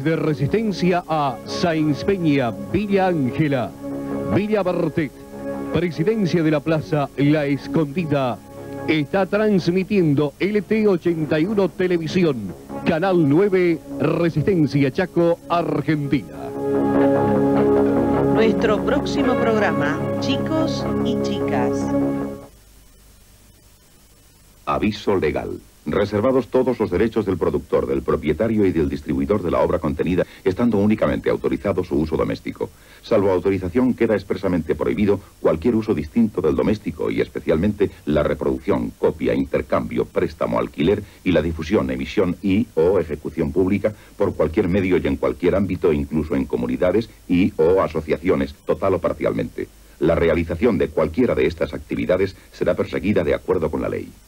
Desde Resistencia a Sáenz Peña, Villa Ángela, Villa Bartet, Presidencia de la Plaza La Escondida, está transmitiendo LT81 Televisión, Canal 9, Resistencia Chaco, Argentina. Nuestro próximo programa, chicos y chicas. Aviso legal. Reservados todos los derechos del productor, del propietario y del distribuidor de la obra contenida, estando únicamente autorizado su uso doméstico. Salvo autorización, queda expresamente prohibido cualquier uso distinto del doméstico y especialmente la reproducción, copia, intercambio, préstamo, alquiler y la difusión, emisión y o ejecución pública por cualquier medio y en cualquier ámbito, incluso en comunidades y o asociaciones, total o parcialmente. La realización de cualquiera de estas actividades será perseguida de acuerdo con la ley.